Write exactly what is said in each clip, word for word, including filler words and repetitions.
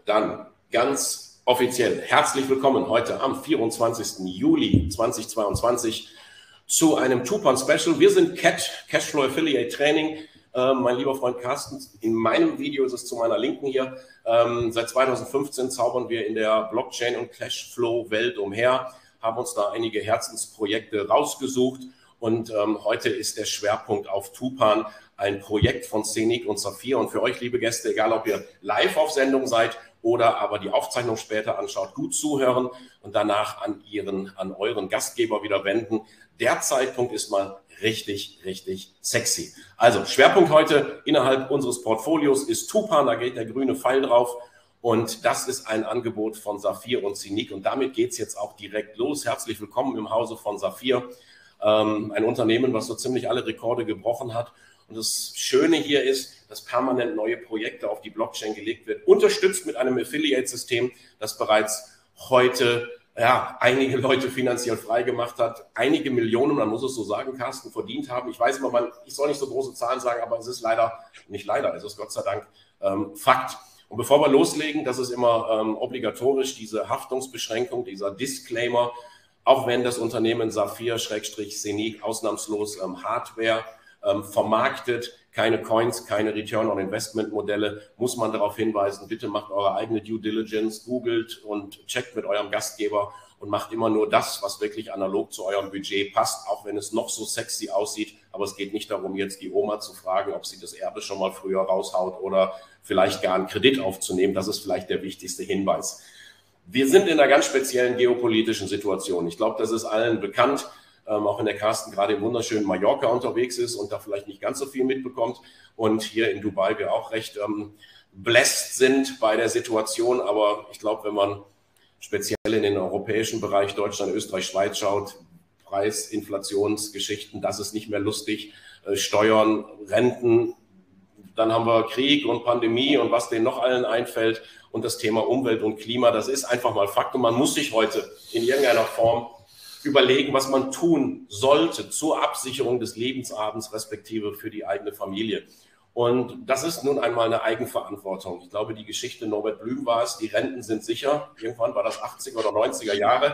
dann ganz offiziell herzlich willkommen heute am vierundzwanzigsten Juli zweitausendzweiundzwanzig zu einem Tupan-Special. Wir sind C A T, Cashflow Affiliate Training. Ähm, mein lieber Freund Carsten, in meinem Video ist es zu meiner Linken hier. Ähm, seit zweitausendfünfzehn zaubern wir in der Blockchain- und Cashflow-Welt umher, haben uns da einige Herzensprojekte rausgesucht und ähm, heute ist der Schwerpunkt auf Tupan, ein Projekt von Scenic und Saphir. Und für euch, liebe Gäste, egal ob ihr live auf Sendung seid oder aber die Aufzeichnung später anschaut, gut zuhören und danach an ihren, an euren Gastgeber wieder wenden. Der Zeitpunkt ist mal richtig, richtig sexy. Also Schwerpunkt heute innerhalb unseres Portfolios ist Tupan, da geht der grüne Pfeil drauf. Und das ist ein Angebot von Saphir und Scenic. Und damit geht es jetzt auch direkt los. Herzlich willkommen im Hause von Saphir. Ähm, ein Unternehmen, was so ziemlich alle Rekorde gebrochen hat. Und das Schöne hier ist, dass permanent neue Projekte auf die Blockchain gelegt wird, unterstützt mit einem Affiliate-System, das bereits heute ja, einige Leute finanziell freigemacht hat, einige Millionen, man muss es so sagen, Carsten, verdient haben. Ich weiß immer, man, ich soll nicht so große Zahlen sagen, aber es ist leider, nicht leider, es ist Gott sei Dank ähm, Fakt. Und bevor wir loslegen, das ist immer ähm, obligatorisch, diese Haftungsbeschränkung, dieser Disclaimer, auch wenn das Unternehmen Saphir-Scenic ausnahmslos ähm, Hardware ähm, vermarktet, keine Coins, keine Return-on-Investment-Modelle, muss man darauf hinweisen, bitte macht eure eigene Due Diligence, googelt und checkt mit eurem Gastgeber und macht immer nur das, was wirklich analog zu eurem Budget passt, auch wenn es noch so sexy aussieht. Aber es geht nicht darum, jetzt die Oma zu fragen, ob sie das Erbe schon mal früher raushaut oder vielleicht gar einen Kredit aufzunehmen. Das ist vielleicht der wichtigste Hinweis. Wir sind in einer ganz speziellen geopolitischen Situation. Ich glaube, das ist allen bekannt. Ähm, auch wenn der Carsten gerade im wunderschönen Mallorca unterwegs ist und da vielleicht nicht ganz so viel mitbekommt und hier in Dubai wir auch recht ähm, blessed sind bei der Situation, aber ich glaube, wenn man speziell in den europäischen Bereich Deutschland, Österreich, Schweiz schaut, Preis-, Inflationsgeschichten, das ist nicht mehr lustig, äh, Steuern, Renten, dann haben wir Krieg und Pandemie und was denen noch allen einfällt und das Thema Umwelt und Klima, das ist einfach mal Fakt und man muss sich heute in irgendeiner Form überlegen, was man tun sollte zur Absicherung des Lebensabends respektive für die eigene Familie. Und das ist nun einmal eine Eigenverantwortung. Ich glaube, die Geschichte Norbert Blüm war es, die Renten sind sicher. Irgendwann war das achtziger oder neunziger Jahre.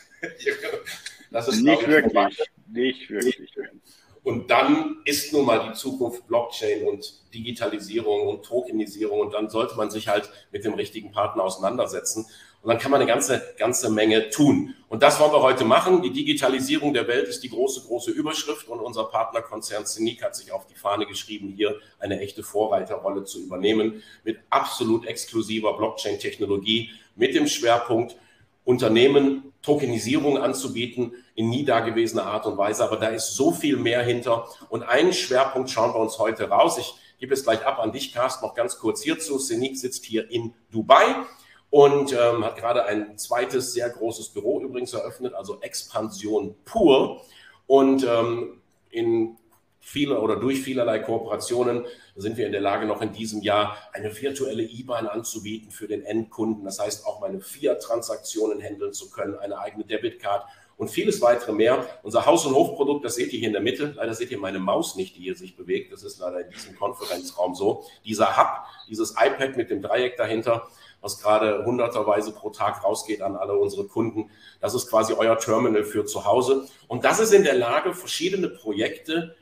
Das ist nicht wirklich, nicht wirklich. Und dann ist nun mal die Zukunft Blockchain und Digitalisierung und Tokenisierung und dann sollte man sich halt mit dem richtigen Partner auseinandersetzen. Und dann kann man eine ganze, ganze Menge tun. Und das wollen wir heute machen. Die Digitalisierung der Welt ist die große, große Überschrift. Und unser Partnerkonzern Scenic hat sich auf die Fahne geschrieben, hier eine echte Vorreiterrolle zu übernehmen mit absolut exklusiver Blockchain-Technologie, mit dem Schwerpunkt Unternehmen Tokenisierung anzubieten in nie dagewesener Art und Weise. Aber da ist so viel mehr hinter. Und einen Schwerpunkt schauen wir uns heute raus. Ich gebe es gleich ab an dich, Carsten, noch ganz kurz hierzu. Scenic sitzt hier in Dubai und ähm, hat gerade ein zweites sehr großes Büro übrigens eröffnet, also Expansion pur. Und ähm, in viele oder durch vielerlei Kooperationen sind wir in der Lage, noch in diesem Jahr eine virtuelle I B A N anzubieten für den Endkunden. Das heißt, auch meine Fiat-Transaktionen handeln zu können, eine eigene Debitcard und vieles weitere mehr. Unser Haus- und Hofprodukt, das seht ihr hier in der Mitte. Leider seht ihr meine Maus nicht, die hier sich bewegt. Das ist leider in diesem Konferenzraum so. Dieser Hub, dieses iPad mit dem Dreieck dahinter, was gerade hunderterweise pro Tag rausgeht an alle unsere Kunden. Das ist quasi euer Terminal für zu Hause. Und das ist in der Lage, verschiedene Projekte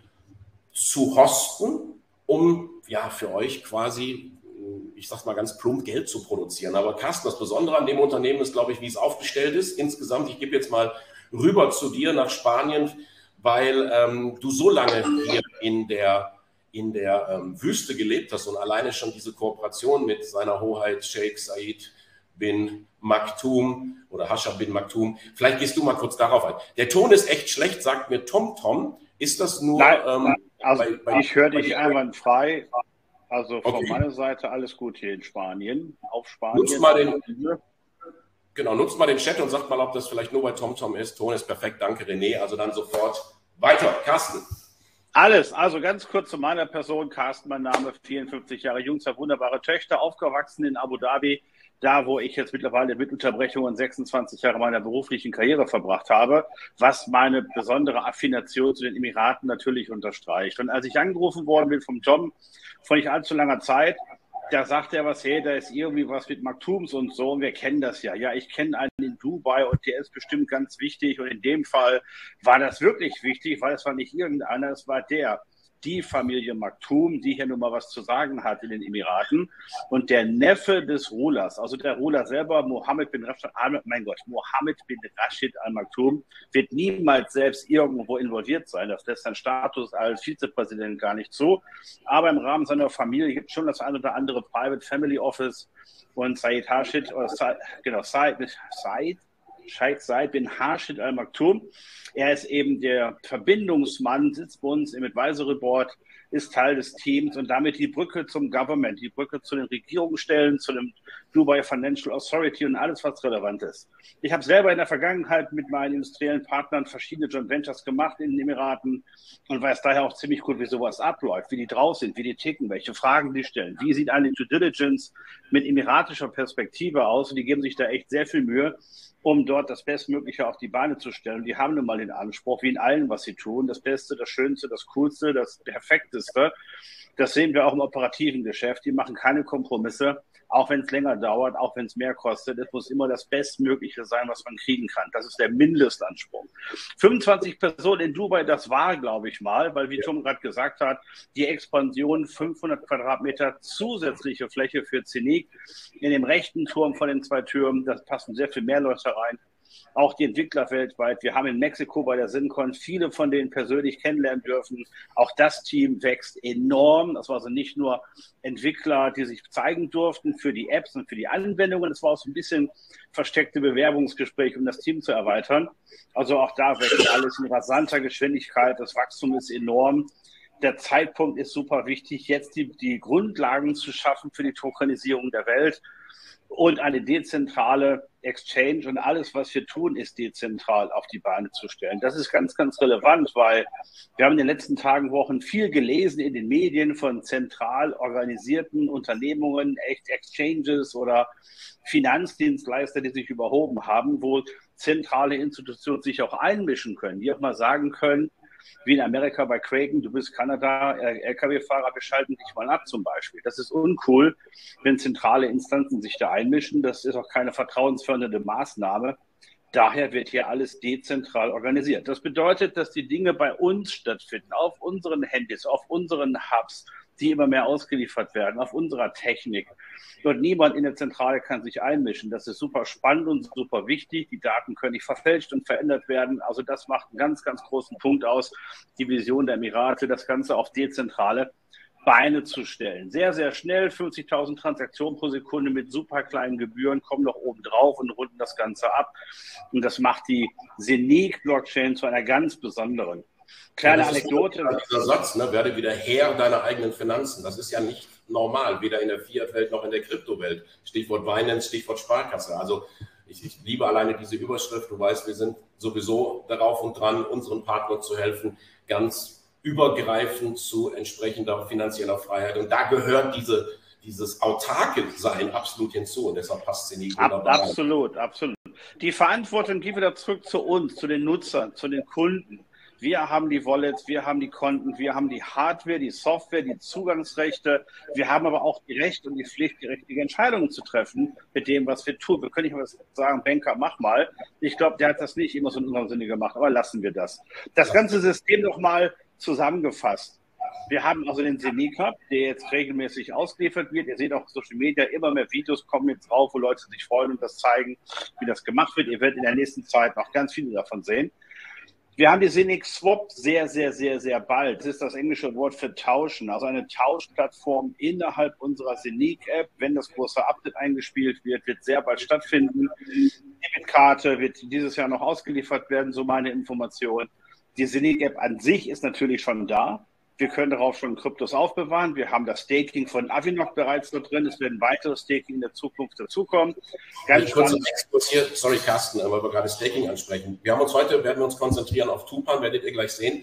zu hosten, um ja für euch quasi, ich sag's mal ganz plump, Geld zu produzieren. Aber Carsten, das Besondere an dem Unternehmen ist, glaube ich, wie es aufgestellt ist. Insgesamt, ich gebe jetzt mal rüber zu dir nach Spanien, weil ähm, du so lange hier in der in der ähm, Wüste gelebt hast und alleine schon diese Kooperation mit seiner Hoheit Sheikh Said bin Maktoum oder Hascha bin Maktoum. Vielleicht gehst du mal kurz darauf ein. Der Ton ist echt schlecht, sagt mir TomTom. Ist das nur... Nein, ähm, also bei, bei, ich höre dich einwandfrei. Also von okay. meiner Seite alles gut hier in Spanien. Auf Spanien. Nutzt mal den, genau, nutzt mal den Chat und sagt mal, ob das vielleicht nur bei TomTom ist. Ton ist perfekt, danke René. Also dann sofort weiter. Carsten. Alles, also ganz kurz zu meiner Person. Carsten, mein Name, vierundfünfzig Jahre jung, zwei wunderbare Töchter, aufgewachsen in Abu Dhabi, da wo ich jetzt mittlerweile mit Unterbrechungen sechsundzwanzig Jahre meiner beruflichen Karriere verbracht habe, was meine besondere Affination zu den Emiraten natürlich unterstreicht. Und als ich angerufen worden bin vom John vor nicht allzu langer Zeit, da sagt er was, hey, da ist irgendwie was mit Maktums und so, und wir kennen das ja. Ja, ich kenne einen in Dubai und der ist bestimmt ganz wichtig, und in dem Fall war das wirklich wichtig, weil es war nicht irgendeiner, es war der. Die Familie Maktoum, die hier nun mal was zu sagen hat in den Emiraten, und der Neffe des Rulers, also der Ruler selber, Mohammed bin Rashid, mein Gott, Mohammed bin Rashid Al Maktoum, wird niemals selbst irgendwo involviert sein. Das lässt sein Status als Vizepräsident gar nicht zu. Aber im Rahmen seiner Familie gibt es schon das ein oder andere Private Family Office, und Said Hashid, oder Said, genau, Said, Said Sheikh Said bin Hashid Al Maktoum. Er ist eben der Verbindungsmann, sitzt bei uns im Advisory Board, ist Teil des Teams und damit die Brücke zum Government, die Brücke zu den Regierungsstellen, zu dem Dubai Financial Authority und alles, was relevant ist. Ich habe selber in der Vergangenheit mit meinen industriellen Partnern verschiedene Joint Ventures gemacht in den Emiraten und weiß daher auch ziemlich gut, wie sowas abläuft, wie die draus sind, wie die ticken, welche Fragen die stellen, wie sieht eine Due Diligence mit emiratischer Perspektive aus, und die geben sich da echt sehr viel Mühe, um dort das Bestmögliche auf die Beine zu stellen. Die haben nun mal den Anspruch, wie in allem, was sie tun, das Beste, das Schönste, das Coolste, das Perfekteste. Das sehen wir auch im operativen Geschäft. Die machen keine Kompromisse, auch wenn es länger dauert, auch wenn es mehr kostet. Es muss immer das Bestmögliche sein, was man kriegen kann. Das ist der Mindestanspruch. fünfundzwanzig Personen in Dubai, das war, glaube ich mal, weil, wie Tom gerade gesagt hat, die Expansion fünfhundert Quadratmeter zusätzliche Fläche für Cenik in dem rechten Turm von den zwei Türmen. Das passen sehr viel mehr Leute rein. Auch die Entwickler weltweit. Wir haben in Mexiko bei der SINCON viele von denen persönlich kennenlernen dürfen. Auch das Team wächst enorm. Das war also nicht nur Entwickler, die sich zeigen durften für die Apps und für die Anwendungen. Es war auch so ein bisschen versteckte Bewerbungsgespräche, um das Team zu erweitern. Also auch da wächst alles in rasanter Geschwindigkeit. Das Wachstum ist enorm. Der Zeitpunkt ist super wichtig, jetzt die, die Grundlagen zu schaffen für die Tokenisierung der Welt. Und eine dezentrale Exchange und alles, was wir tun, ist dezentral auf die Beine zu stellen. Das ist ganz, ganz relevant, weil wir haben in den letzten Tagen, Wochen viel gelesen in den Medien von zentral organisierten Unternehmungen, echt Exchanges oder Finanzdienstleister, die sich überhoben haben, wo zentrale Institutionen sich auch einmischen können, die auch mal sagen können, wie in Amerika bei Kraken, du bist Kanada, L K W-Fahrer, wir schalten dich mal ab zum Beispiel. Das ist uncool, wenn zentrale Instanzen sich da einmischen. Das ist auch keine vertrauensfördernde Maßnahme. Daher wird hier alles dezentral organisiert. Das bedeutet, dass die Dinge bei uns stattfinden, auf unseren Handys, auf unseren Hubs, die immer mehr ausgeliefert werden, auf unserer Technik. Und niemand in der Zentrale kann sich einmischen. Das ist super spannend und super wichtig. Die Daten können nicht verfälscht und verändert werden. Also das macht einen ganz, ganz großen Punkt aus, die Vision der Emirate, das Ganze auf dezentrale Beine zu stellen. Sehr, sehr schnell, fünfzigtausend Transaktionen pro Sekunde mit super kleinen Gebühren, kommen noch oben drauf und runden das Ganze ab. Und das macht die Cenik-Blockchain zu einer ganz besonderen. Kleine ja, Anekdote. Dieser Satz, ne, werde wieder Herr deiner eigenen Finanzen. Das ist ja nicht normal, weder in der Fiat-Welt noch in der Kryptowelt. Stichwort Binance, Stichwort Sparkasse. Also ich, ich liebe alleine diese Überschrift. Du weißt, wir sind sowieso darauf und dran, unseren Partnern zu helfen, ganz übergreifend zu entsprechender finanzieller Freiheit. Und da gehört diese, dieses autarke Sein absolut hinzu. Und deshalb passt sie nicht wunderbar. Absolut, absolut. Die Verantwortung geht wieder zurück zu uns, zu den Nutzern, zu den Kunden. Wir haben die Wallets, wir haben die Konten, wir haben die Hardware, die Software, die Zugangsrechte. Wir haben aber auch die Rechte und die Pflicht, die richtigen Entscheidungen zu treffen mit dem, was wir tun. Wir können nicht mal sagen, Banker, mach mal. Ich glaube, der hat das nicht immer so in unserem Sinne gemacht, aber lassen wir das. Das ganze System nochmal zusammengefasst. Wir haben also den Cenik Hub, der jetzt regelmäßig ausgeliefert wird. Ihr seht auch auf Social Media, immer mehr Videos kommen jetzt drauf, wo Leute sich freuen und das zeigen, wie das gemacht wird. Ihr werdet in der nächsten Zeit noch ganz viele davon sehen. Wir haben die Cenik Swap sehr, sehr, sehr, sehr bald. Das ist das englische Wort für tauschen, also eine Tauschplattform innerhalb unserer Cenik-App. Wenn das große Update eingespielt wird, wird sehr bald stattfinden. Die Debitkarte wird dieses Jahr noch ausgeliefert werden, so meine Information. Die Cenik-App an sich ist natürlich schon da. Wir können darauf schon Kryptos aufbewahren. Wir haben das Staking von Avinok bereits dort drin. Es werden weitere Staking in der Zukunft dazukommen. Ganz kurz Exkurs hier. Sorry, Carsten, weil wir gerade Staking ansprechen. Wir haben uns heute, werden wir uns konzentrieren auf Tupan, werdet ihr gleich sehen.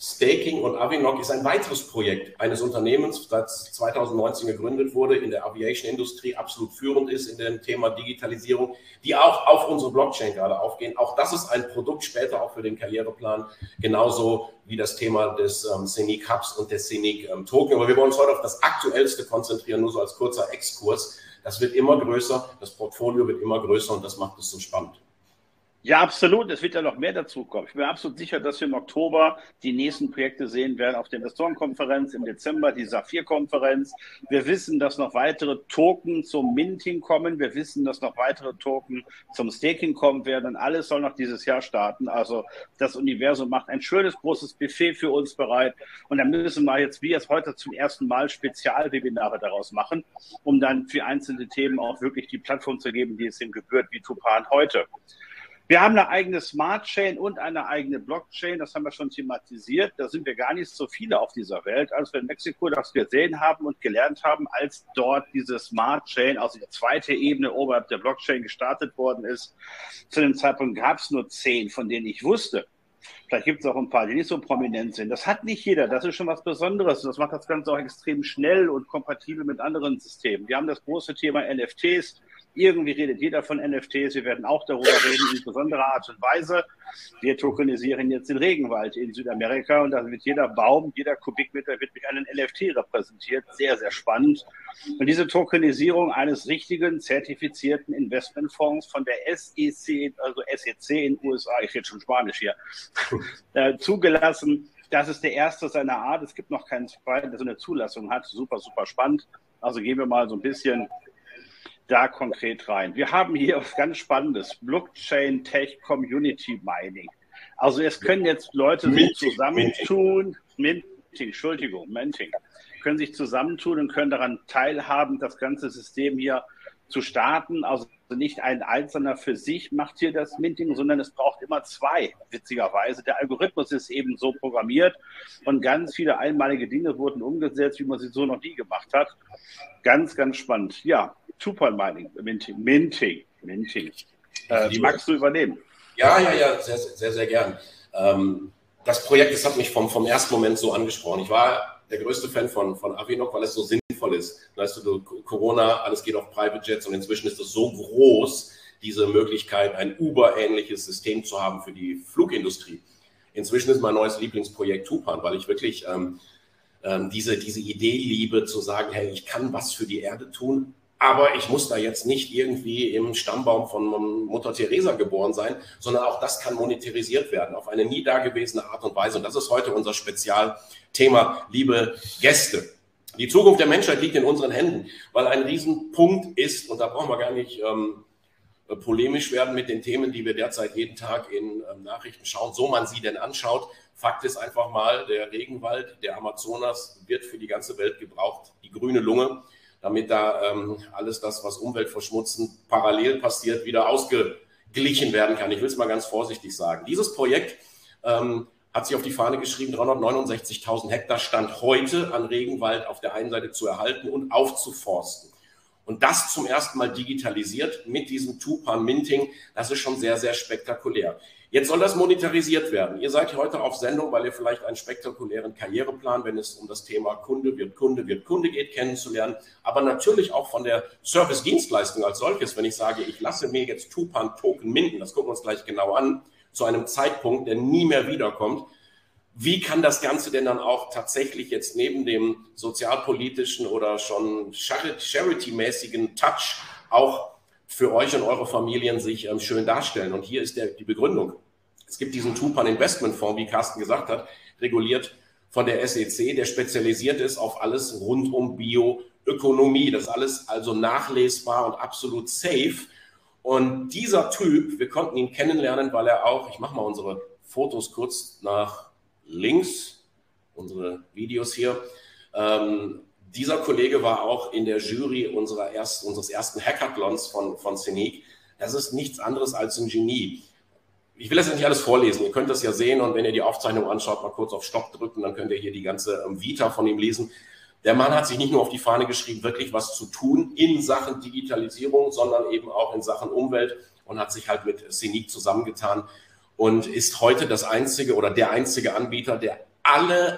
Staking und Avinok ist ein weiteres Projekt eines Unternehmens, das zweitausendneunzehn gegründet wurde, in der Aviation-Industrie absolut führend ist in dem Thema Digitalisierung, die auch auf unsere Blockchain gerade aufgehen. Auch das ist ein Produkt später auch für den Karriereplan, genauso wie das Thema des ähm, Scenic Hubs und des Scenic ähm, Token. Aber wir wollen uns heute auf das Aktuellste konzentrieren, nur so als kurzer Exkurs. Das wird immer größer, das Portfolio wird immer größer und das macht es so spannend. Ja, absolut. Es wird ja noch mehr dazu kommen. Ich bin mir absolut sicher, dass wir im Oktober die nächsten Projekte sehen werden auf der Investorenkonferenz, im Dezember die Saphir-Konferenz. Wir wissen, dass noch weitere Token zum Minting kommen. Wir wissen, dass noch weitere Token zum Staking kommen werden. Und alles soll noch dieses Jahr starten. Also das Universum macht ein schönes, großes Buffet für uns bereit. Und dann müssen wir jetzt, wie jetzt heute zum ersten Mal, Spezialwebinare daraus machen, um dann für einzelne Themen auch wirklich die Plattform zu geben, die es ihm gebührt, wie Tupan heute. Wir haben eine eigene Smart Chain und eine eigene Blockchain, das haben wir schon thematisiert. Da sind wir gar nicht so viele auf dieser Welt. Als wir in Mexiko das gesehen haben und gelernt haben, als dort diese Smart Chain, also die zweite Ebene oberhalb der Blockchain gestartet worden ist, zu dem Zeitpunkt gab es nur zehn, von denen ich wusste. Vielleicht gibt es auch ein paar, die nicht so prominent sind. Das hat nicht jeder. Das ist schon was Besonderes. Das macht das Ganze auch extrem schnell und kompatibel mit anderen Systemen. Wir haben das große Thema N F Ts. Irgendwie redet jeder von N F Ts. Wir werden auch darüber reden, in besonderer Art und Weise. Wir tokenisieren jetzt den Regenwald in Südamerika und da wird jeder Baum, jeder Kubikmeter wird durch einen N F T repräsentiert. Sehr, sehr spannend. Und diese Tokenisierung eines richtigen, zertifizierten Investmentfonds von der S E C, also S E C in den U S A, ich rede schon Spanisch hier, äh, zugelassen. Das ist der erste seiner Art. Es gibt noch keinen zweiten, der so eine Zulassung hat. Super, super spannend. Also gehen wir mal so ein bisschen da konkret rein. Wir haben hier was ganz Spannendes. Blockchain Tech Community Mining. Also es können jetzt Leute sich zusammentun, Minting, Entschuldigung, Minting, können sich zusammentun und können daran teilhaben, das ganze System hier zu starten. Also nicht ein Einzelner für sich macht hier das Minting, sondern es braucht immer zwei, witzigerweise. Der Algorithmus ist eben so programmiert und ganz viele einmalige Dinge wurden umgesetzt, wie man sie so noch nie gemacht hat. Ganz, ganz spannend. Ja, Tupan Mining, Minting, Minting, Minting. Äh, magst du übernehmen? Ja, ja, ja, sehr, sehr, sehr gern. Ähm, das Projekt, das hat mich vom, vom ersten Moment so angesprochen. Ich war der größte Fan von, von Avinok, weil es so sinnvoll ist. Weißt du, Corona, alles geht auf Private Jets und inzwischen ist es so groß, diese Möglichkeit, ein Uber-ähnliches System zu haben für die Flugindustrie. Inzwischen ist mein neues Lieblingsprojekt Tupan, weil ich wirklich ähm, ähm, diese, diese Idee liebe, zu sagen, hey, ich kann was für die Erde tun, aber ich muss da jetzt nicht irgendwie im Stammbaum von Mutter Teresa geboren sein, sondern auch das kann monetarisiert werden auf eine nie dagewesene Art und Weise. Und das ist heute unser Spezialthema, liebe Gäste. Die Zukunft der Menschheit liegt in unseren Händen, weil ein Riesenpunkt ist, und da brauchen wir gar nicht ähm, polemisch werden mit den Themen, die wir derzeit jeden Tag in ähm, Nachrichten schauen, so man sie denn anschaut. Fakt ist einfach mal, der Regenwald, der Amazonas wird für die ganze Welt gebraucht, die grüne Lunge, damit da ähm, alles das, was Umweltverschmutzen parallel passiert, wieder ausgeglichen werden kann. Ich will es mal ganz vorsichtig sagen. Dieses Projekt ähm, hat sich auf die Fahne geschrieben, dreihundertneunundsechzigtausend Hektar Stand heute an Regenwald auf der einen Seite zu erhalten und aufzuforsten. Und das zum ersten Mal digitalisiert mit diesem Tupan Minting, das ist schon sehr, sehr spektakulär. Jetzt soll das monetarisiert werden. Ihr seid heute auf Sendung, weil ihr vielleicht einen spektakulären Karriereplan, wenn es um das Thema Kunde wird Kunde wird Kunde geht, kennenzulernen, aber natürlich auch von der Service-Dienstleistung als solches, wenn ich sage, ich lasse mir jetzt Tupan Token minten, das gucken wir uns gleich genau an, zu einem Zeitpunkt, der nie mehr wiederkommt. Wie kann das Ganze denn dann auch tatsächlich jetzt neben dem sozialpolitischen oder schon charity-mäßigen Touch auch für euch und eure Familien sich ähm, schön darstellen? Und hier ist der, die Begründung. Es gibt diesen Tupan Investment Fonds, wie Carsten gesagt hat, reguliert von der S E C, der spezialisiert ist auf alles rund um Bioökonomie. Das ist alles also nachlesbar und absolut safe. Und dieser Typ, wir konnten ihn kennenlernen, weil er auch, ich mache mal unsere Fotos kurz nach links, unsere Videos hier. Ähm, dieser Kollege war auch in der Jury unserer erst, unseres ersten Hackathons von, von Scenic. Das ist nichts anderes als ein Genie. Ich will das ja nicht alles vorlesen, ihr könnt das ja sehen und wenn ihr die Aufzeichnung anschaut, mal kurz auf Stopp drücken, dann könnt ihr hier die ganze ähm, Vita von ihm lesen. Der Mann hat sich nicht nur auf die Fahne geschrieben, wirklich was zu tun in Sachen Digitalisierung, sondern eben auch in Sachen Umwelt und hat sich halt mit Scenic zusammengetan und ist heute das einzige oder der einzige Anbieter, der alle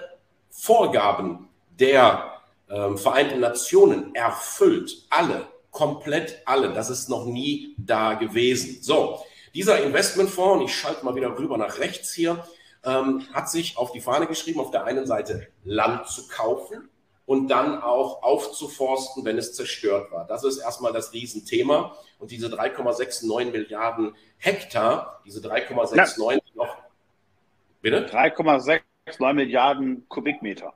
Vorgaben der ähm, Vereinten Nationen erfüllt. Alle, komplett alle. Das ist noch nie da gewesen. So, dieser Investmentfonds, und ich schalte mal wieder rüber nach rechts hier, ähm, hat sich auf die Fahne geschrieben, auf der einen Seite Land zu kaufen und dann auch aufzuforsten, wenn es zerstört war. Das ist erstmal das Riesenthema. Und diese drei Komma neunundsechzig Milliarden Hektar, diese drei Komma neunundsechzig noch, bitte? drei Komma neunundsechzig Milliarden Kubikmeter.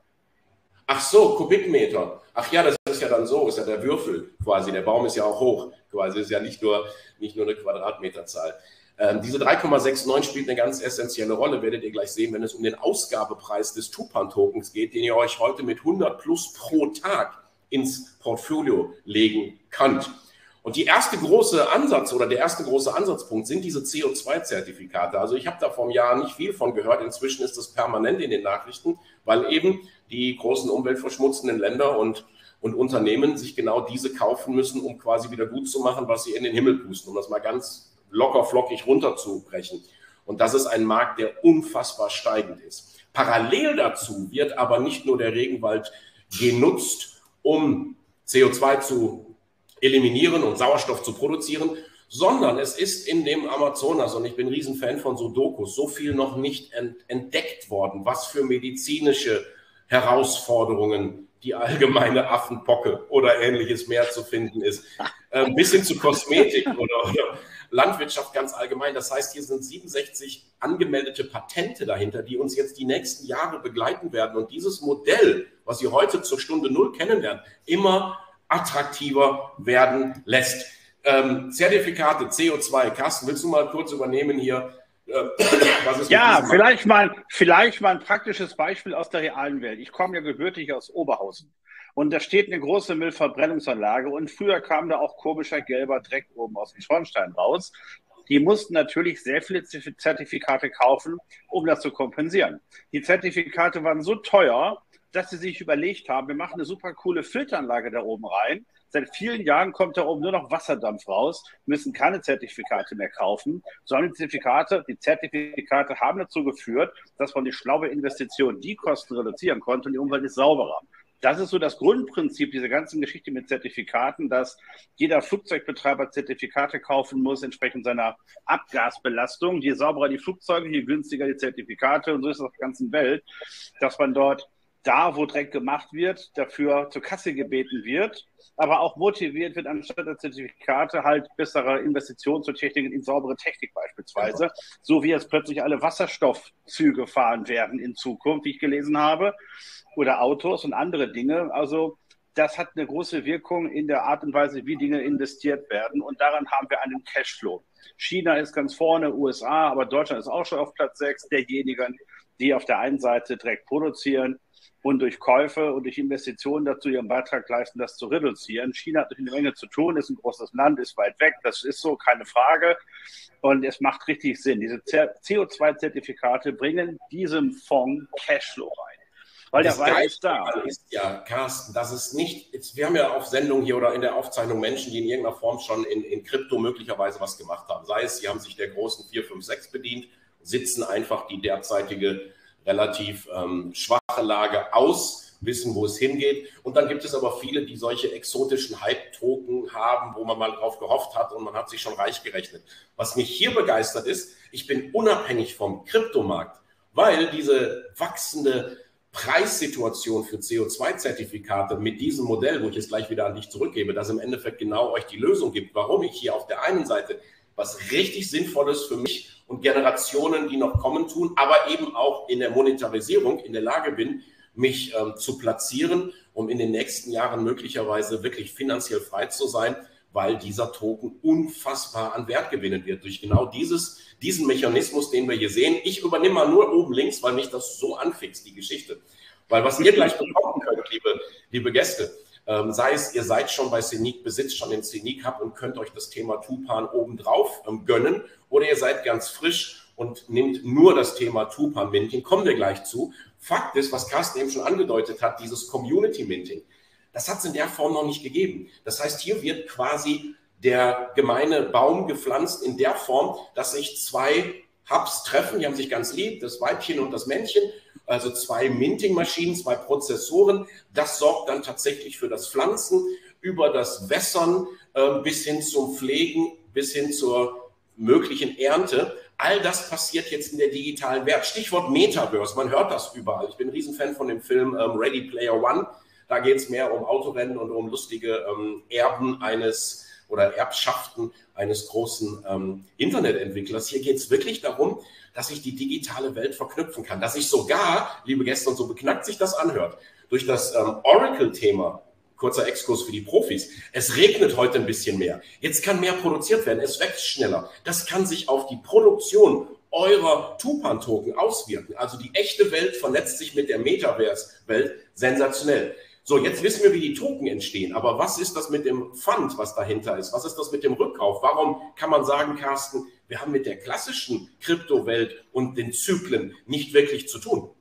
Ach so, Kubikmeter. Ach ja, das ist ja dann so, ist ja der Würfel quasi. Der Baum ist ja auch hoch quasi, ist ja nicht nur, nicht nur eine Quadratmeterzahl. Ähm, diese drei Komma neunundsechzig spielt eine ganz essentielle Rolle, werdet ihr gleich sehen, wenn es um den Ausgabepreis des Tupan-Tokens geht, den ihr euch heute mit hundert plus pro Tag ins Portfolio legen könnt. Und die erste große Ansatz oder der erste große Ansatzpunkt sind diese C O zwei Zertifikate. Also ich habe da vor einem Jahr nicht viel von gehört. Inzwischen ist das permanent in den Nachrichten, weil eben die großen umweltverschmutzenden Länder und, und Unternehmen sich genau diese kaufen müssen, um quasi wieder gut zu machen, was sie in den Himmel pusten, um das mal ganz locker flockig runterzubrechen. Und das ist ein Markt, der unfassbar steigend ist. Parallel dazu wird aber nicht nur der Regenwald genutzt, um C O zwei zu eliminieren und Sauerstoff zu produzieren, sondern es ist in dem Amazonas, und ich bin ein Riesenfan von so Dokus, so viel noch nicht entdeckt worden, was für medizinische Herausforderungen die allgemeine Affenpocke oder ähnliches mehr zu finden ist. Äh, bis hin zu Kosmetik oder, oder Landwirtschaft ganz allgemein. Das heißt, hier sind siebenundsechzig angemeldete Patente dahinter, die uns jetzt die nächsten Jahre begleiten werden. Und dieses Modell, was Sie heute zur Stunde Null kennenlernen, immer attraktiver werden lässt. Ähm, Zertifikate C O zwei. Carsten, willst du mal kurz übernehmen hier? Äh, was ist ja, vielleicht mal, vielleicht mal ein praktisches Beispiel aus der realen Welt. Ich komme ja gebürtig aus Oberhausen. Und da steht eine große Müllverbrennungsanlage und früher kam da auch komischer gelber Dreck oben aus dem Schornstein raus. Die mussten natürlich sehr viele Zertifikate kaufen, um das zu kompensieren. Die Zertifikate waren so teuer, dass sie sich überlegt haben, wir machen eine super coole Filteranlage da oben rein. Seit vielen Jahren kommt da oben nur noch Wasserdampf raus, müssen keine Zertifikate mehr kaufen, sondern die Zertifikate, die Zertifikate haben dazu geführt, dass man die schlaue Investition die Kosten reduzieren konnte und die Umwelt ist sauberer. Das ist so das Grundprinzip dieser ganzen Geschichte mit Zertifikaten, dass jeder Flugzeugbetreiber Zertifikate kaufen muss, entsprechend seiner Abgasbelastung. Je sauberer die Flugzeuge, je günstiger die Zertifikate. Und so ist es auf der ganzen Welt, dass man dort da, wo Dreck gemacht wird, dafür zur Kasse gebeten wird, aber auch motiviert wird, anstatt der Zertifikate halt bessere Investitionen zu tätigen in saubere Technik beispielsweise, ja. So wie jetzt plötzlich alle Wasserstoffzüge fahren werden in Zukunft, wie ich gelesen habe, oder Autos und andere Dinge. Also das hat eine große Wirkung in der Art und Weise, wie Dinge investiert werden, und daran haben wir einen Cashflow. China ist ganz vorne, U S A, aber Deutschland ist auch schon auf Platz sechs derjenigen, die auf der einen Seite Dreck produzieren und durch Käufe und durch Investitionen dazu ihren Beitrag leisten, das zu reduzieren. China hat eine Menge zu tun, ist ein großes Land, ist weit weg, das ist so, keine Frage. Und es macht richtig Sinn. Diese C O zwei Zertifikate bringen diesem Fonds Cashflow rein. Weil der Wald ist da. Ist ja, Carsten, das ist nicht, jetzt, wir haben ja auf Sendung hier oder in der Aufzeichnung Menschen, die in irgendeiner Form schon in, in Krypto möglicherweise was gemacht haben. Sei es, sie haben sich der großen vier fünf sechs bedient, sitzen einfach die derzeitige relativ ähm, schwache Lage aus, wissen, wo es hingeht. Und dann gibt es aber viele, die solche exotischen Hype-Token haben, wo man mal drauf gehofft hat und man hat sich schon reich gerechnet. Was mich hier begeistert ist, ich bin unabhängig vom Kryptomarkt, weil diese wachsende Preissituation für C O zwei Zertifikate mit diesem Modell, wo ich es gleich wieder an dich zurückgebe, das im Endeffekt genau euch die Lösung gibt, warum ich hier auf der einen Seite was richtig Sinnvolles für mich und Generationen, die noch kommen, tun, aber eben auch in der Monetarisierung in der Lage bin, mich ähm, zu platzieren, um in den nächsten Jahren möglicherweise wirklich finanziell frei zu sein, weil dieser Token unfassbar an Wert gewinnen wird durch genau dieses, diesen Mechanismus, den wir hier sehen. Ich übernehme mal nur oben links, weil mich das so anfixt, die Geschichte. Weil was ihr gleich bekommen könnt, liebe, liebe Gäste, ähm, sei es, ihr seid schon bei Scenic, besitzt schon den Scenic Hub und könnt euch das Thema Tupan obendrauf ähm, gönnen, oder ihr seid ganz frisch und nehmt nur das Thema Tupan Minting, kommen wir gleich zu. Fakt ist, was Carsten eben schon angedeutet hat, dieses Community Minting, das hat es in der Form noch nicht gegeben. Das heißt, hier wird quasi der gemeine Baum gepflanzt in der Form, dass sich zwei Hubs treffen, die haben sich ganz lieb, das Weibchen und das Männchen, also zwei Minting-Maschinen, zwei Prozessoren. Das sorgt dann tatsächlich für das Pflanzen, über das Wässern äh, bis hin zum Pflegen, bis hin zur möglichen Ernte. All das passiert jetzt in der digitalen Welt. Stichwort Metaverse, man hört das überall. Ich bin ein Riesenfan von dem Film ähm, Ready Player One. Da geht es mehr um Autorennen und um lustige ähm, Erben eines oder Erbschaften eines großen ähm, Internetentwicklers. Hier geht es wirklich darum, dass ich die digitale Welt verknüpfen kann. Dass ich sogar, liebe Gäste, und so beknackt sich das anhört, durch das ähm, Oracle-Thema, kurzer Exkurs für die Profis, es regnet heute ein bisschen mehr. Jetzt kann mehr produziert werden, es wächst schneller. Das kann sich auf die Produktion eurer Tupan-Token auswirken. Also die echte Welt vernetzt sich mit der Metaverse-Welt sensationell. So, jetzt wissen wir, wie die Token entstehen. Aber was ist das mit dem Fund, was dahinter ist? Was ist das mit dem Rückkauf? Warum kann man sagen, Carsten, wir haben mit der klassischen Kryptowelt und den Zyklen nicht wirklich zu tun?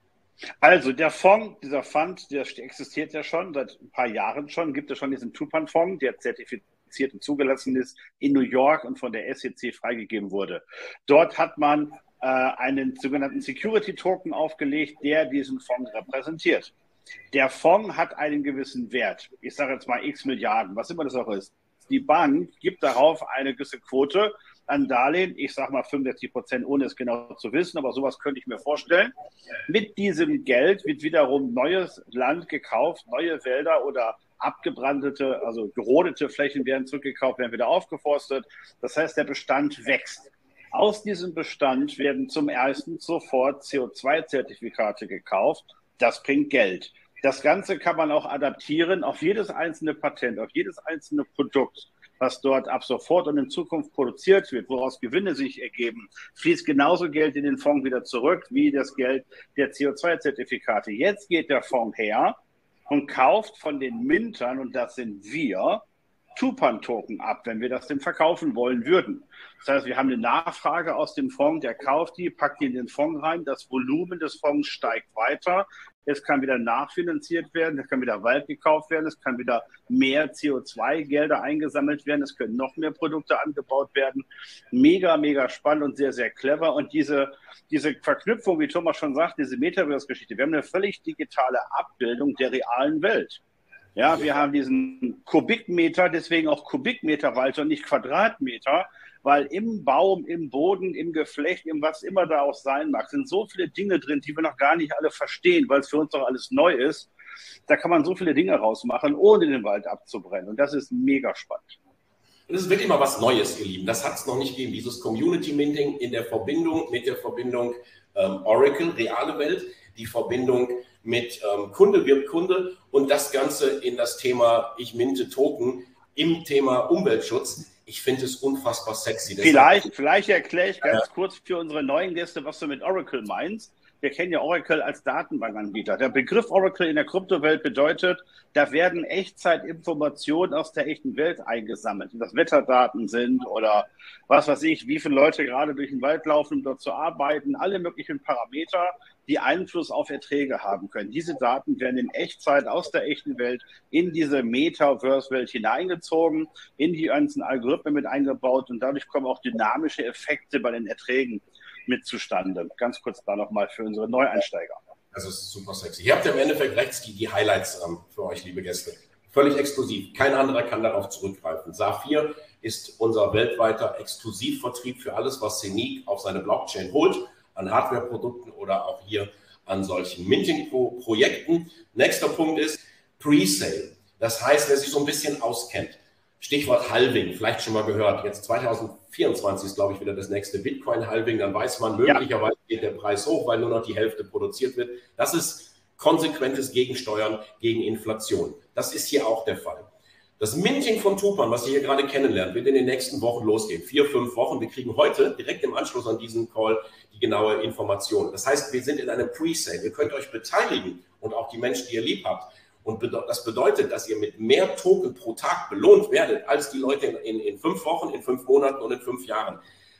Also der Fonds, dieser Fund, der existiert ja schon seit ein paar Jahren schon, gibt es schon diesen Tupan-Fonds, der zertifiziert und zugelassen ist in New York und von der S E C freigegeben wurde. Dort hat man äh, einen sogenannten Security-Token aufgelegt, der diesen Fonds repräsentiert. Der Fonds hat einen gewissen Wert. Ich sage jetzt mal x Milliarden, was immer das auch ist. Die Bank gibt darauf eine gewisse Quote an Darlehen. Ich sage mal fünfundsechzig Prozent, ohne es genau zu wissen, aber sowas könnte ich mir vorstellen. Mit diesem Geld wird wiederum neues Land gekauft, neue Wälder oder abgebrandete, also gerodete Flächen werden zurückgekauft, werden wieder aufgeforstet. Das heißt, der Bestand wächst. Aus diesem Bestand werden zum ersten sofort C O zwei Zertifikate gekauft. Das bringt Geld. Das Ganze kann man auch adaptieren auf jedes einzelne Patent, auf jedes einzelne Produkt, was dort ab sofort und in Zukunft produziert wird, woraus Gewinne sich ergeben, fließt genauso Geld in den Fonds wieder zurück, wie das Geld der C O zwei Zertifikate. Jetzt geht der Fonds her und kauft von den Mintern, und das sind wir, Tupan-Token ab, wenn wir das denn verkaufen wollen würden. Das heißt, wir haben eine Nachfrage aus dem Fonds, der kauft die, packt die in den Fonds rein, das Volumen des Fonds steigt weiter, es kann wieder nachfinanziert werden, es kann wieder Wald gekauft werden, es kann wieder mehr C O zwei Gelder eingesammelt werden, es können noch mehr Produkte angebaut werden. Mega, mega spannend und sehr, sehr clever. Und diese, diese Verknüpfung, wie Thomas schon sagt, diese Metaverse-Geschichte, wir haben eine völlig digitale Abbildung der realen Welt. Ja, wir haben diesen Kubikmeter, deswegen auch Kubikmeter, Walter, und nicht Quadratmeter, weil im Baum, im Boden, im Geflecht, im was immer da auch sein mag, sind so viele Dinge drin, die wir noch gar nicht alle verstehen, weil es für uns doch alles neu ist. Da kann man so viele Dinge rausmachen, ohne den Wald abzubrennen. Und das ist mega spannend. Und das ist wirklich mal was Neues, ihr Lieben. Das hat es noch nicht gegeben. Dieses Community Minting in der Verbindung mit der Verbindung ähm, Oracle, reale Welt, die Verbindung mit ähm, Kunde wird Kunde und das Ganze in das Thema ich minte Token im Thema Umweltschutz. Ich finde es unfassbar sexy. Vielleicht, vielleicht erkläre ich ganz ja. kurz für unsere neuen Gäste, was du mit Oracle meinst. Wir kennen ja Oracle als Datenbankanbieter. Der Begriff Oracle in der Kryptowelt bedeutet, da werden Echtzeitinformationen aus der echten Welt eingesammelt. Ob das Wetterdaten sind oder was weiß ich, wie viele Leute gerade durch den Wald laufen, um dort zu arbeiten. Alle möglichen Parameter, die Einfluss auf Erträge haben können. Diese Daten werden in Echtzeit aus der echten Welt in diese Metaverse-Welt hineingezogen, in die ganzen Algorithmen mit eingebaut und dadurch kommen auch dynamische Effekte bei den Erträgen mit zustande. Ganz kurz da nochmal für unsere Neueinsteiger. Das ist super sexy. Ihr habt ja im Endeffekt rechts die, die Highlights ähm, für euch, liebe Gäste. Völlig exklusiv. Kein anderer kann darauf zurückgreifen. Saphir ist unser weltweiter Exklusivvertrieb für alles, was Scenic auf seine Blockchain holt, an Hardwareprodukten oder auch hier an solchen Minting-Projekten. Nächster Punkt ist Presale. Das heißt, wer sich so ein bisschen auskennt, Stichwort Halving, vielleicht schon mal gehört. Jetzt zwanzig vierundzwanzig ist, glaube ich, wieder das nächste Bitcoin-Halving. Dann weiß man, möglicherweise geht der Preis hoch, weil nur noch die Hälfte produziert wird. Das ist konsequentes Gegensteuern gegen Inflation. Das ist hier auch der Fall. Das Minting von Tupan, was ihr hier gerade kennenlernt, wird in den nächsten Wochen losgehen. Vier, fünf Wochen. Wir kriegen heute direkt im Anschluss an diesen Call die genaue Information. Das heißt, wir sind in einem Pre-Sale. Ihr könnt euch beteiligen und auch die Menschen, die ihr lieb habt. Und das bedeutet, dass ihr mit mehr Token pro Tag belohnt werdet, als die Leute in, in, in fünf Wochen, in fünf Monaten und in fünf Jahren.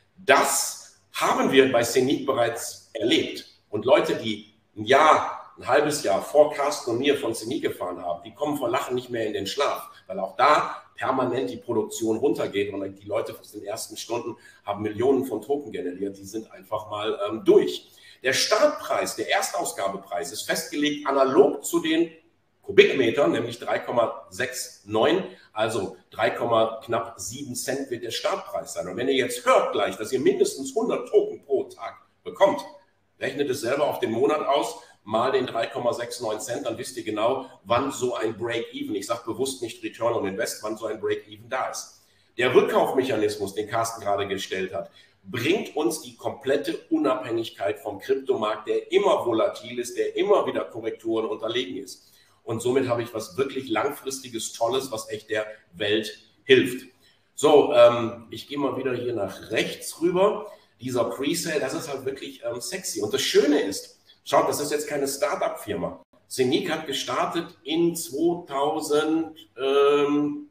Das haben wir bei Scenic bereits erlebt. Und Leute, die ein Jahr, ein halbes Jahr vor Carsten und mir von Scenic gefahren haben, die kommen vor Lachen nicht mehr in den Schlaf. Weil auch da permanent die Produktion runtergeht und die Leute aus den ersten Stunden haben Millionen von Token generiert, die sind einfach mal ähm, durch. Der Startpreis, der Erstausgabepreis ist festgelegt analog zu den Kubikmetern, nämlich drei Komma neunundsechzig, also drei, knapp sieben Cent wird der Startpreis sein. Und wenn ihr jetzt hört gleich, dass ihr mindestens hundert Token pro Tag bekommt, rechnet es selber auf den Monat aus, mal den drei Komma neunundsechzig Cent, dann wisst ihr genau, wann so ein Break-Even, ich sage bewusst nicht Return on Invest, wann so ein Break-Even da ist. Der Rückkaufmechanismus, den Carsten gerade gestellt hat, bringt uns die komplette Unabhängigkeit vom Kryptomarkt, der immer volatil ist, der immer wieder Korrekturen unterlegen ist. Und somit habe ich was wirklich langfristiges, Tolles, was echt der Welt hilft. So, ähm, ich gehe mal wieder hier nach rechts rüber. Dieser Presale, das ist halt wirklich ähm, sexy. Und das Schöne ist, schaut, das ist jetzt keine Startup-Firma. Scenic hat gestartet in zweitausendachtzehn.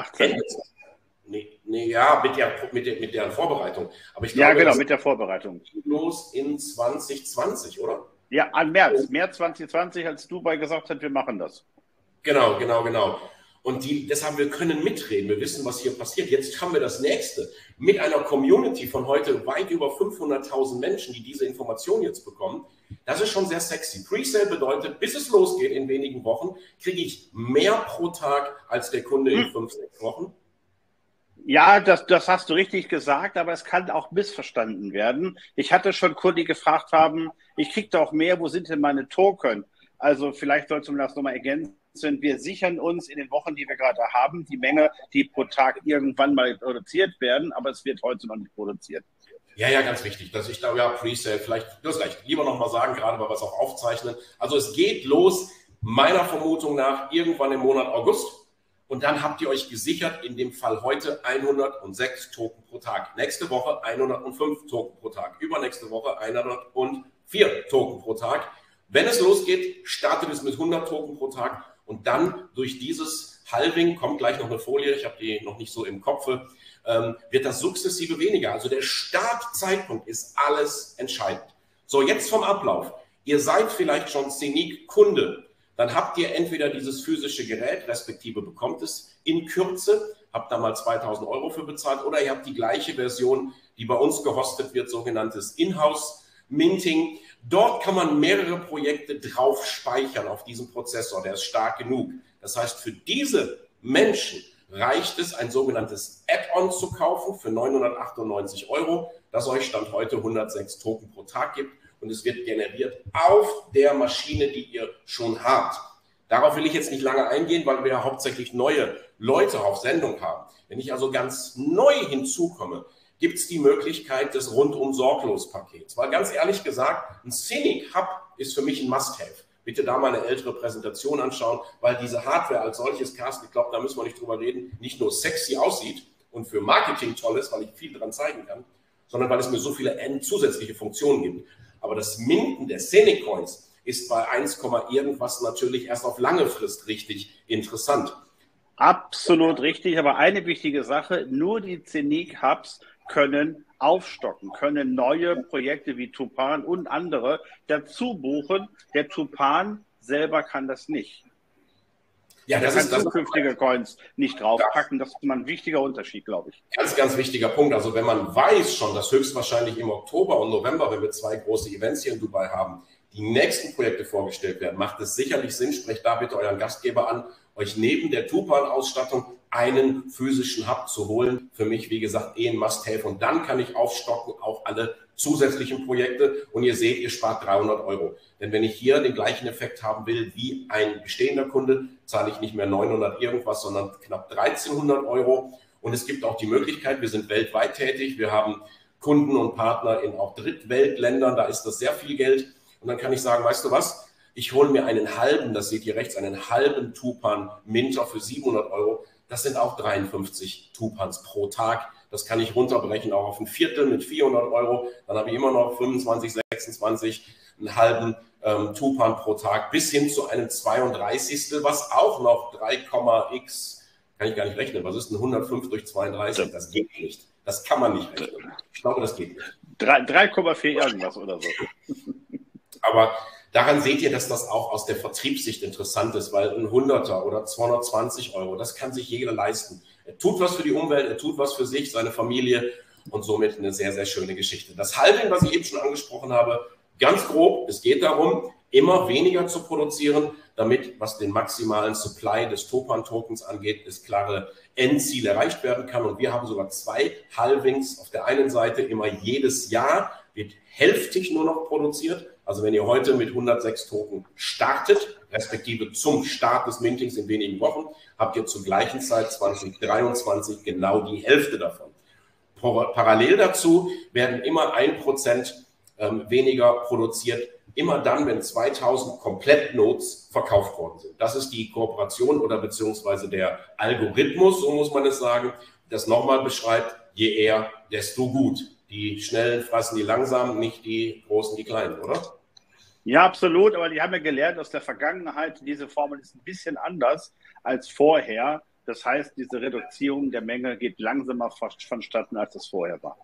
Nee, nee, ja, mit der, mit, der, mit der Vorbereitung. Aber ich glaube, ja, genau, mit der Vorbereitung. Los in zwanzig zwanzig, oder? Ja, an März, März zwanzig zwanzig, als Dubai gesagt hat, wir machen das. Genau, genau, genau. Und die, deshalb, wir können mitreden, wir wissen, was hier passiert. Jetzt haben wir das Nächste. Mit einer Community von heute weit über fünfhunderttausend Menschen, die diese Information jetzt bekommen. Das ist schon sehr sexy. Presale bedeutet, bis es losgeht in wenigen Wochen, kriege ich mehr pro Tag als der Kunde in fünf, sechs Wochen. Ja, das, das hast du richtig gesagt, aber es kann auch missverstanden werden. Ich hatte schon Kunden, die gefragt haben, ich kriege doch mehr, wo sind denn meine Token? Also vielleicht sollte man das nochmal ergänzen. Wir sichern uns in den Wochen, die wir gerade haben, die Menge, die pro Tag irgendwann mal produziert werden, aber es wird heute noch nicht produziert. Ja, ja, ganz wichtig. Dass ich da, ja, Presale, vielleicht, du hast recht, lieber nochmal sagen, gerade weil wir es auch aufzeichnen. Also es geht los, meiner Vermutung nach, irgendwann im Monat August. Und dann habt ihr euch gesichert, in dem Fall heute hundertsechs Token pro Tag. Nächste Woche hundertfünf Token pro Tag. Übernächste Woche hundertvier Token pro Tag. Wenn es losgeht, startet es mit hundert Token pro Tag. Und dann durch dieses Halving, kommt gleich noch eine Folie, ich habe die noch nicht so im Kopf, ähm, wird das sukzessive weniger. Also der Startzeitpunkt ist alles entscheidend. So, jetzt vom Ablauf. Ihr seid vielleicht schon Scenic-Kunde. Dann habt ihr entweder dieses physische Gerät, respektive bekommt es in Kürze, habt da mal zweitausend Euro für bezahlt, oder ihr habt die gleiche Version, die bei uns gehostet wird, sogenanntes Inhouse-Minting. Dort kann man mehrere Projekte drauf speichern auf diesem Prozessor, der ist stark genug. Das heißt, für diese Menschen reicht es, ein sogenanntes Add-on zu kaufen für neunhundertachtundneunzig Euro, das euch Stand heute hundertsechs Token pro Tag gibt. Und es wird generiert auf der Maschine, die ihr schon habt. Darauf will ich jetzt nicht lange eingehen, weil wir ja hauptsächlich neue Leute auf Sendung haben. Wenn ich also ganz neu hinzukomme, gibt es die Möglichkeit des Rundum-Sorglos-Pakets. Weil ganz ehrlich gesagt, ein Scenic Hub ist für mich ein Must-Have. Bitte da mal eine ältere Präsentation anschauen, weil diese Hardware als solches, Carsten, ich glaube, da müssen wir nicht drüber reden, nicht nur sexy aussieht und für Marketing toll ist, weil ich viel dran zeigen kann, sondern weil es mir so viele zusätzliche Funktionen gibt. Aber das Minden der Scenic Coins ist bei eins, irgendwas natürlich erst auf lange Frist richtig interessant. Absolut richtig, aber eine wichtige Sache, nur die Scenic Hubs können aufstocken, können neue Projekte wie Tupan und andere dazu buchen. Der Tupan selber kann das nicht. Ja, das ist zukünftige Coins nicht draufpacken. Das ist mal ein wichtiger Unterschied, glaube ich. Ganz, ganz wichtiger Punkt. Also wenn man weiß schon, dass höchstwahrscheinlich im Oktober und November, wenn wir zwei große Events hier in Dubai haben, die nächsten Projekte vorgestellt werden, macht es sicherlich Sinn, sprecht da bitte euren Gastgeber an, euch neben der Tupan-Ausstattung einen physischen Hub zu holen. Für mich, wie gesagt, eh ein Must-Have. Und dann kann ich aufstocken, auch alle zusätzlichen Projekte. Und ihr seht, ihr spart dreihundert Euro. Denn wenn ich hier den gleichen Effekt haben will wie ein bestehender Kunde, zahle ich nicht mehr neunhundert irgendwas, sondern knapp dreizehnhundert Euro. Und es gibt auch die Möglichkeit, wir sind weltweit tätig. Wir haben Kunden und Partner in auch Drittweltländern. Da ist das sehr viel Geld. Und dann kann ich sagen, weißt du was? Ich hole mir einen halben, das seht ihr rechts, einen halben Tupan Minter für siebenhundert Euro. Das sind auch dreiundfünfzig Tupans pro Tag. Das kann ich runterbrechen auch auf ein Viertel mit vierhundert Euro. Dann habe ich immer noch fünfundzwanzig, sechsundzwanzig, einen halben ähm, Tupan pro Tag bis hin zu einem zweiunddreißigstel, was auch noch drei, x, kann ich gar nicht rechnen. Was ist denn hundertfünf durch zweiunddreißig? Das geht nicht. Das kann man nicht rechnen. Ich glaube, das geht nicht. drei Komma vier irgendwas oder so. Aber daran seht ihr, dass das auch aus der Vertriebssicht interessant ist, weil ein Hunderter oder zweihundertzwanzig Euro, das kann sich jeder leisten. Er tut was für die Umwelt, er tut was für sich, seine Familie und somit eine sehr, sehr schöne Geschichte. Das Halving, was ich eben schon angesprochen habe, ganz grob, es geht darum, immer weniger zu produzieren, damit, was den maximalen Supply des Topan-Tokens angeht, das klare Endziel erreicht werden kann. Und wir haben sogar zwei Halvings. Auf der einen Seite immer jedes Jahr wird hälftig nur noch produziert. Also wenn ihr heute mit hundertsechs Token startet, respektive zum Start des Mintings in wenigen Wochen, habt ihr zur gleichen Zeit zwanzig dreiundzwanzig genau die Hälfte davon. Parallel dazu werden immer ein Prozent weniger produziert, immer dann, wenn zweitausend Komplettnodes verkauft worden sind. Das ist die Kooperation oder beziehungsweise der Algorithmus, so muss man es sagen, das nochmal beschreibt, je eher, desto gut. Die Schnellen fressen die Langsamen, nicht die Großen, die Kleinen, oder? Ja, absolut, aber die haben ja gelernt aus der Vergangenheit, diese Formel ist ein bisschen anders als vorher. Das heißt, diese Reduzierung der Menge geht langsamer vonstatten, als es vorher war.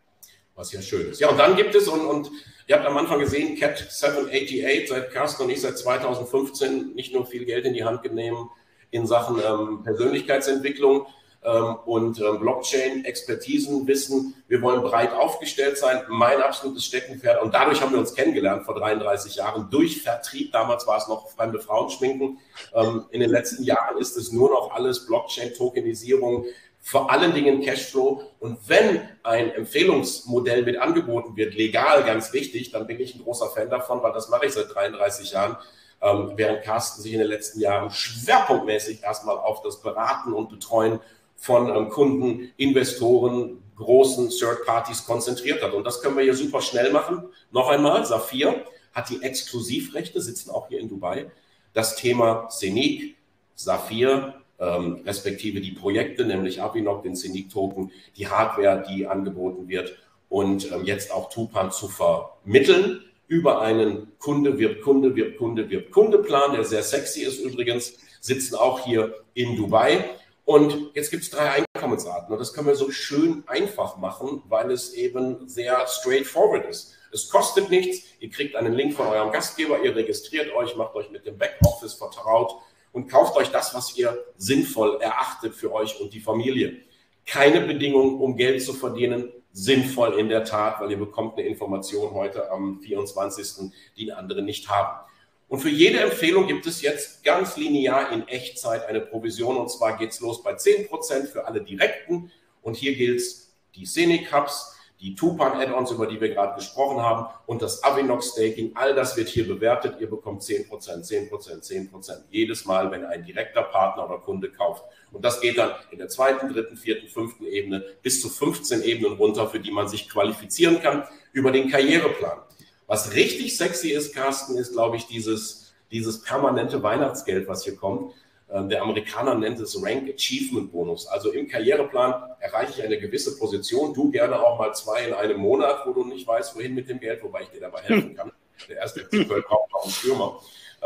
Was ja schön ist. Ja, und dann gibt es, und, und ihr habt am Anfang gesehen, Cat sieben achtundachtzig, seit Carsten und ich seit zweitausendfünfzehn nicht nur viel Geld in die Hand genommen in Sachen ähm, Persönlichkeitsentwicklung ähm, und ähm, Blockchain-Expertisen, Wissen. Wir wollen breit aufgestellt sein, mein absolutes Steckenpferd. Und dadurch haben wir uns kennengelernt vor dreiunddreißig Jahren durch Vertrieb. Damals war es noch fremde Frauen schminken. Ähm, in den letzten Jahren ist es nur noch alles Blockchain-Tokenisierung, vor allen Dingen Cashflow. Und wenn ein Empfehlungsmodell mit angeboten wird, legal, ganz wichtig, dann bin ich ein großer Fan davon, weil das mache ich seit dreiunddreißig Jahren, ähm, während Carsten sich in den letzten Jahren schwerpunktmäßig erstmal auf das Beraten und Betreuen von ähm, Kunden, Investoren, großen Third Parties konzentriert hat. Und das können wir hier super schnell machen. Noch einmal, Saphir hat die Exklusivrechte, sitzen auch hier in Dubai. Das Thema Scenic, Saphir, Ähm, respektive die Projekte, nämlich Avinok, den Scenic-Token, die Hardware, die angeboten wird und ähm, jetzt auch Tupan zu vermitteln über einen Kunde wird Kunde wird Kunde wird Kunde-Plan, der sehr sexy ist übrigens, sitzen auch hier in Dubai. Und jetzt gibt es drei Einkommensarten und das können wir so schön einfach machen, weil es eben sehr straightforward ist. Es kostet nichts, ihr kriegt einen Link von eurem Gastgeber, ihr registriert euch, macht euch mit dem Backoffice vertraut und kauft euch das, was ihr sinnvoll erachtet für euch und die Familie. Keine Bedingung, um Geld zu verdienen, sinnvoll in der Tat, weil ihr bekommt eine Information heute am vierundzwanzigsten, die andere nicht haben. Und für jede Empfehlung gibt es jetzt ganz linear in Echtzeit eine Provision und zwar geht es los bei zehn Prozent für alle Direkten und hier gilt es die Scenic Hubs, die Tupan-Add-ons, über die wir gerade gesprochen haben und das Avinok Staking, all das wird hier bewertet. Ihr bekommt zehn Prozent, zehn Prozent, zehn Prozent jedes Mal, wenn ein direkter Partner oder Kunde kauft. Und das geht dann in der zweiten, dritten, vierten, fünften Ebene bis zu fünfzehn Ebenen runter, für die man sich qualifizieren kann über den Karriereplan. Was richtig sexy ist, Carsten, ist, glaube ich, dieses, dieses permanente Weihnachtsgeld, was hier kommt. Der Amerikaner nennt es Rank Achievement Bonus. Also im Karriereplan erreiche ich eine gewisse Position. Du gerne auch mal zwei in einem Monat, wo du nicht weißt, wohin mit dem Geld, wobei ich dir dabei helfen kann. Der erste F C Köln braucht auch einen Stürmer.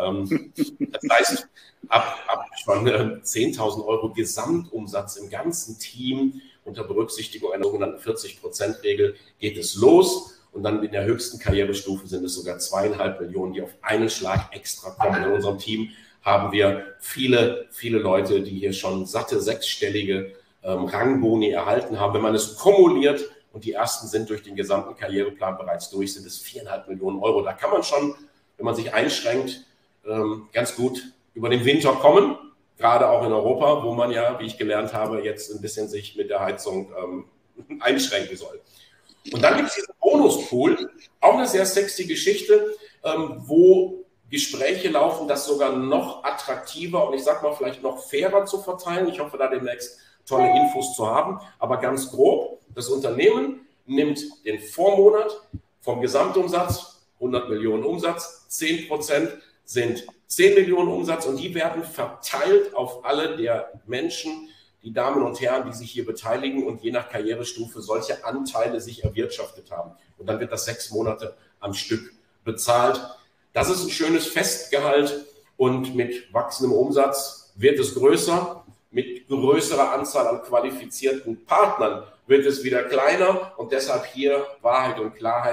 Das heißt, ab, ab schon zehntausend Euro Gesamtumsatz im ganzen Team unter Berücksichtigung einer sogenannten vierzig Prozent Regel geht es los. Und dann in der höchsten Karrierestufe sind es sogar zweieinhalb Millionen, die auf einen Schlag extra kommen. In unserem Team haben wir viele, viele Leute, die hier schon satte sechsstellige ähm, Rangboni erhalten haben. Wenn man es kumuliert und die ersten sind durch den gesamten Karriereplan bereits durch, sind es viereinhalb Millionen Euro. Da kann man schon, wenn man sich einschränkt, ähm, ganz gut über den Winter kommen. Gerade auch in Europa, wo man ja, wie ich gelernt habe, jetzt ein bisschen sich mit der Heizung ähm, einschränken soll. Und dann gibt es diesen Bonuspool, auch eine sehr sexy Geschichte, ähm, wo Gespräche laufen, das sogar noch attraktiver und ich sag mal vielleicht noch fairer zu verteilen. Ich hoffe, da demnächst tolle Infos zu haben. Aber ganz grob, das Unternehmen nimmt den Vormonat vom Gesamtumsatz, hundert Millionen Umsatz, zehn Prozent sind zehn Millionen Umsatz und die werden verteilt auf alle der Menschen, die Damen und Herren, die sich hier beteiligen und je nach Karrierestufe solche Anteile sich erwirtschaftet haben. Und dann wird das sechs Monate am Stück bezahlt. Das ist ein schönes Festgehalt und mit wachsendem Umsatz wird es größer. Mit größerer Anzahl an qualifizierten Partnern wird es wieder kleiner und deshalb hier Wahrheit und Klarheit.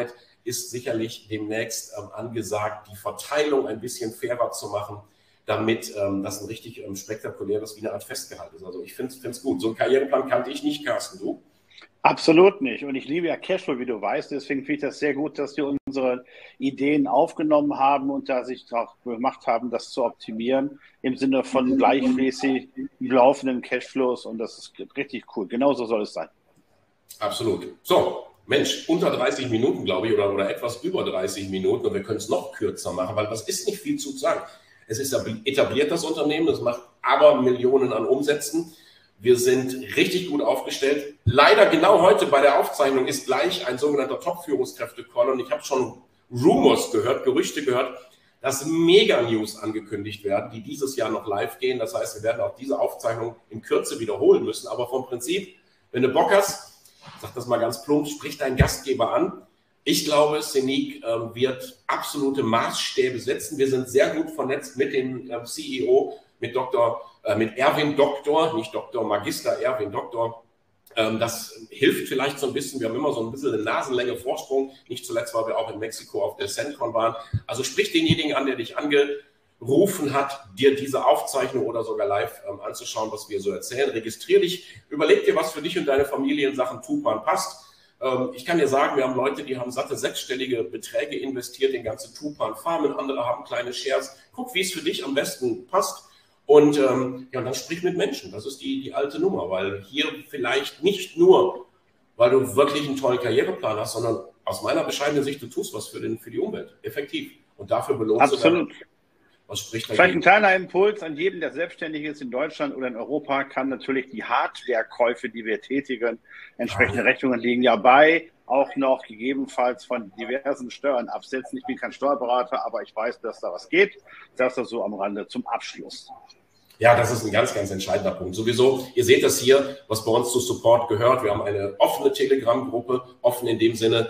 ist sicherlich demnächst ähm, angesagt, die Verteilung ein bisschen fairer zu machen, damit ähm, das ein richtig ähm, spektakuläres, wie eine Art Festgehalt ist. Also ich finde es gut. So einen Karriereplan kannte ich nicht, Carsten, du? Absolut nicht. Und ich liebe ja Cashflow, wie du weißt. Deswegen finde ich das sehr gut, dass wir unsere Ideen aufgenommen haben und da sich auch gemacht haben, das zu optimieren im Sinne von gleichmäßig laufenden Cashflows. Und das ist richtig cool. Genauso soll es sein. Absolut. So, Mensch, unter dreißig Minuten, glaube ich, oder, oder etwas über dreißig Minuten. Und wir können es noch kürzer machen, weil das ist nicht viel zu sagen. Es ist etabliert, das Unternehmen. Es macht aber Millionen an Umsätzen. Wir sind richtig gut aufgestellt. Leider genau heute bei der Aufzeichnung ist gleich ein sogenannter Top-Führungskräfte-Call und ich habe schon Rumors gehört, Gerüchte gehört, dass Mega-News angekündigt werden, die dieses Jahr noch live gehen. Das heißt, wir werden auch diese Aufzeichnung in Kürze wiederholen müssen. Aber vom Prinzip, wenn du Bock hast, sag das mal ganz plump, sprich deinen Gastgeber an. Ich glaube, Scenic äh, wird absolute Maßstäbe setzen. Wir sind sehr gut vernetzt mit dem äh, C E O, mit Doktor mit Erwin Doktor, nicht Doktor Magister, Erwin Doktor. Das hilft vielleicht so ein bisschen. Wir haben immer so ein bisschen eine Nasenlänge Vorsprung, nicht zuletzt, weil wir auch in Mexiko auf der CENTCON waren. Also sprich denjenigen an, der dich angerufen hat, dir diese Aufzeichnung oder sogar live ähm, anzuschauen, was wir so erzählen. Registrier dich, überleg dir, was für dich und deine Familie in Sachen Tupan passt. Ähm, ich kann dir sagen, wir haben Leute, die haben satte sechsstellige Beträge investiert in ganze Tupan-Farmen, andere haben kleine Shares. Guck, wie es für dich am besten passt. Und ähm, ja, dann sprich mit Menschen. Das ist die, die alte Nummer, weil hier vielleicht nicht nur, weil du wirklich einen tollen Karriereplan hast, sondern aus meiner bescheidenen Sicht, du tust was für, den, für die Umwelt, effektiv. Und dafür belohnst du Absolut. Was spricht dagegen? Vielleicht ein kleiner Impuls an jeden, der selbstständig ist in Deutschland oder in Europa, kann natürlich die Hardwarekäufe, die wir tätigen, entsprechende ja. Rechnungen liegen ja bei, auch noch gegebenenfalls von diversen Steuern absetzen. Ich bin kein Steuerberater, aber ich weiß, dass da was geht. Das ist so am Rande zum Abschluss. Ja, das ist ein ganz, ganz entscheidender Punkt. Sowieso, ihr seht das hier, was bei uns zu Support gehört. Wir haben eine offene Telegram-Gruppe, offen in dem Sinne,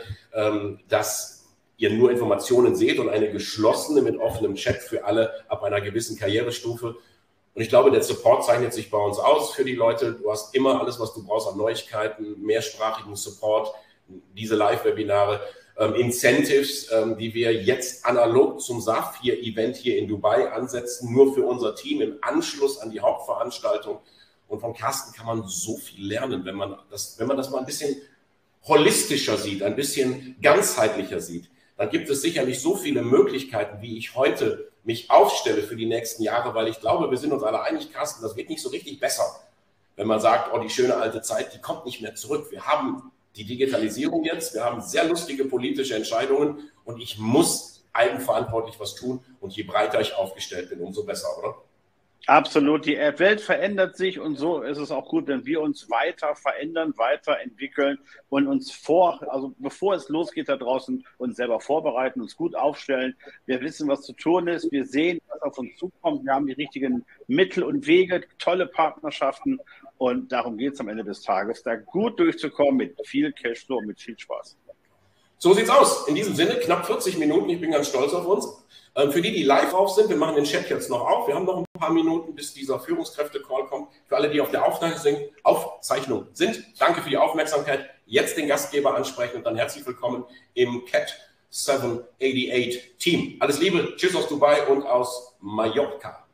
dass ihr nur Informationen seht und eine geschlossene mit offenem Chat für alle ab einer gewissen Karrierestufe. Und ich glaube, der Support zeichnet sich bei uns aus für die Leute. Du hast immer alles, was du brauchst an Neuigkeiten, mehrsprachigen Support, diese Live-Webinare, ähm, Incentives, ähm, die wir jetzt analog zum Saphir-Event hier in Dubai ansetzen, nur für unser Team im Anschluss an die Hauptveranstaltung. Und von Carsten kann man so viel lernen, wenn man das, wenn man das mal ein bisschen holistischer sieht, ein bisschen ganzheitlicher sieht. Dann gibt es sicherlich so viele Möglichkeiten, wie ich heute mich aufstelle für die nächsten Jahre, weil ich glaube, wir sind uns alle einig, Carsten, das wird nicht so richtig besser, wenn man sagt, oh, die schöne alte Zeit, die kommt nicht mehr zurück. Wir haben die Digitalisierung jetzt, wir haben sehr lustige politische Entscheidungen und ich muss eigenverantwortlich was tun und je breiter ich aufgestellt bin, umso besser, oder? Absolut, die Welt verändert sich und so ist es auch gut, wenn wir uns weiter verändern, weiterentwickeln und uns vor, also bevor es losgeht da draußen, uns selber vorbereiten, uns gut aufstellen. Wir wissen, was zu tun ist, wir sehen, was auf uns zukommt, wir haben die richtigen Mittel und Wege, tolle Partnerschaften und darum geht es am Ende des Tages, da gut durchzukommen mit viel Cashflow und mit viel Spaß. So sieht's aus. In diesem Sinne, knapp vierzig Minuten. Ich bin ganz stolz auf uns. Ähm, für die, die live auf sind, wir machen den Chat jetzt noch auf. Wir haben noch ein paar Minuten, bis dieser Führungskräfte-Call kommt. Für alle, die auf der Aufzeichnung sind, Aufzeichnung sind, danke für die Aufmerksamkeit. Jetzt den Gastgeber ansprechen und dann herzlich willkommen im Cat sieben acht acht Team. Alles Liebe, tschüss aus Dubai und aus Mallorca.